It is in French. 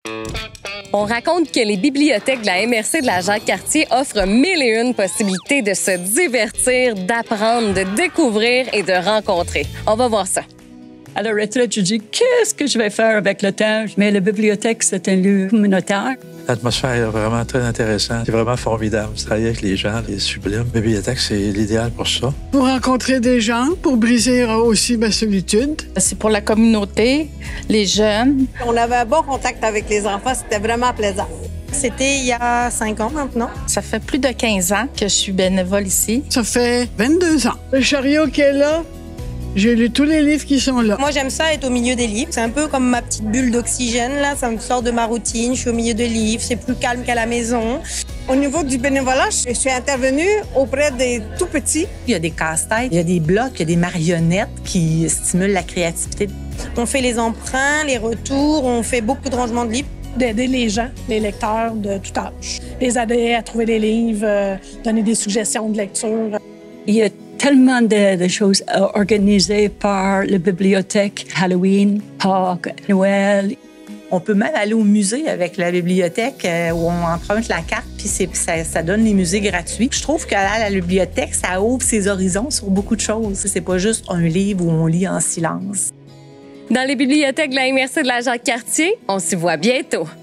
On raconte que les bibliothèques de la MRC de la Jacques-Cartier offrent 1001 possibilités de se divertir, d'apprendre, de découvrir et de rencontrer. On va voir ça. À la retraite, je dis, qu'est-ce que je vais faire avec le temps? Mais la bibliothèque, c'est un lieu communautaire. L'atmosphère est vraiment très intéressante. C'est vraiment formidable. Travailler avec les gens, c'est sublime. La bibliothèque, c'est l'idéal pour ça. Pour rencontrer des gens, pour briser aussi ma solitude. C'est pour la communauté, les jeunes. On avait un bon contact avec les enfants. C'était vraiment plaisant. C'était il y a 5 ans maintenant. Ça fait plus de 15 ans que je suis bénévole ici. Ça fait 22 ans. Le chariot qui est là, j'ai lu tous les livres qui sont là. Moi, j'aime ça être au milieu des livres. C'est un peu comme ma petite bulle d'oxygène, là. Ça me sort de ma routine. Je suis au milieu de livres. C'est plus calme qu'à la maison. Au niveau du bénévolat, je suis intervenue auprès des tout-petits. Il y a des casse-têtes, il y a des blocs, il y a des marionnettes qui stimulent la créativité. On fait les emprunts, les retours. On fait beaucoup de rangements de livres. D'aider les gens, les lecteurs de tout âge. Les aider à trouver des livres, donner des suggestions de lecture. Il y a tellement de choses organisées par la bibliothèque, Halloween, Pâques, Noël. On peut même aller au musée avec la bibliothèque où on emprunte la carte, puis ça donne les musées gratuits. Je trouve qu'à la bibliothèque, ça ouvre ses horizons sur beaucoup de choses. C'est pas juste un livre où on lit en silence. Dans les bibliothèques de la MRC de la Jacques-Cartier, on s'y voit bientôt.